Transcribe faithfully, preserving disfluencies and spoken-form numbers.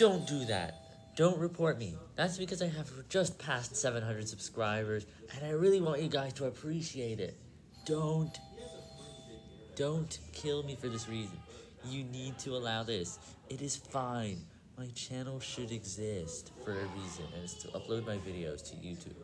Don't do that. Don't report me. That's because I have just passed seven hundred subscribers, and I really want you guys to appreciate it. Don't, don't kill me for this reason. You need to allow this. It is fine. My channel should exist for a reason, and it's to upload my videos to YouTube.